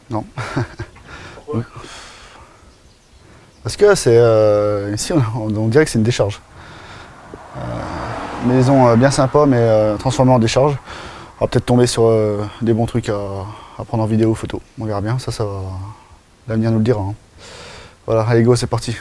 Non. Pourquoi? Parce que c'est ici on dirait que c'est une décharge. Maison bien sympa mais transformée en décharge. On va peut-être tomber sur des bons trucs à prendre en vidéo ou photo. On verra bien, ça va. L'avenir nous le dira. Hein. Voilà, allez go, c'est parti.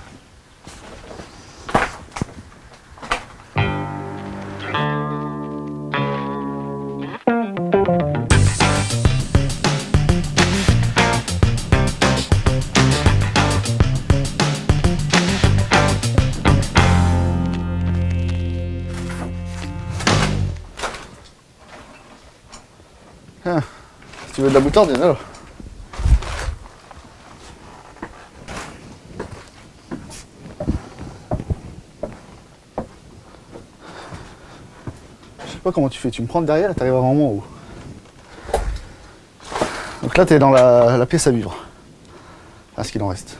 Ah, si tu veux de la moutarde, il y en a là. Je sais pas comment tu fais, tu me prends de derrière et t'arrives vraiment en haut. Donc là t'es dans la pièce à vivre. À ce qu'il en reste.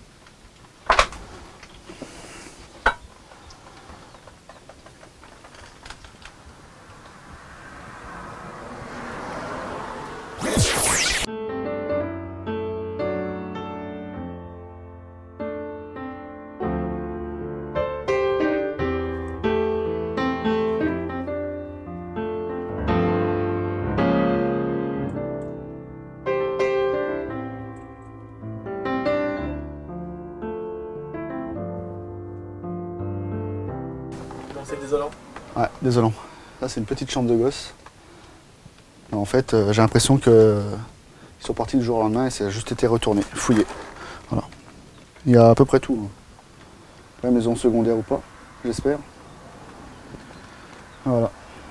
C'est désolant. Ouais, désolant. Là c'est une petite chambre de gosse. En fait j'ai l'impression qu'ils sont partis du jour au lendemain et ça a juste été retourné, fouillé. Voilà. Il y a à peu près tout. Hein. La maison secondaire ou pas, j'espère. Voilà.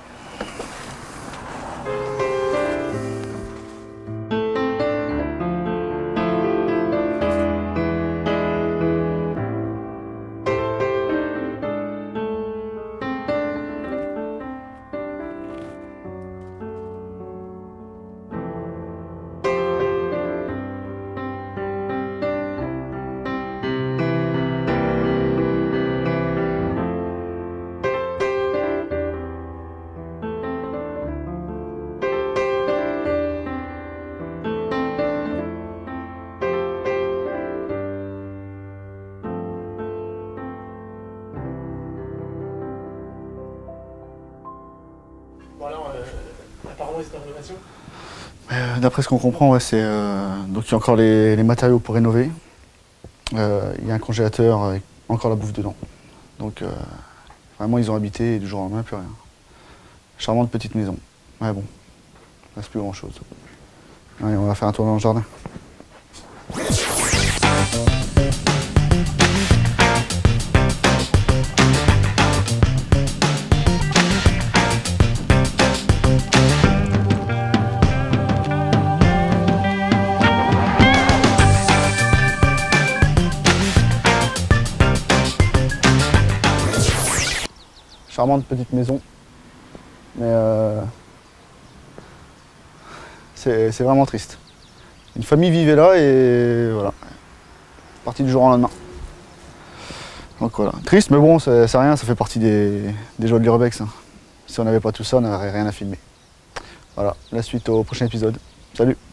Bon alors, apparemment c'est en rénovation. D'après ce qu'on comprend, ouais, c'est donc il y a encore les matériaux pour rénover. Il y a un congélateur avec encore la bouffe dedans. Donc vraiment ils ont habité et du jour au lendemain plus rien. Charmante petite maison. Ouais bon, il reste plus grand chose. Allez, on va faire un tour dans le jardin. Charmante petite maison, mais c'est vraiment triste. Une famille vivait là et voilà, partie du jour au lendemain. Donc voilà, triste mais bon, c'est rien, ça fait partie des joies de l'Urbex. Hein. Si on n'avait pas tout ça, on n'aurait rien à filmer. Voilà, la suite au prochain épisode. Salut!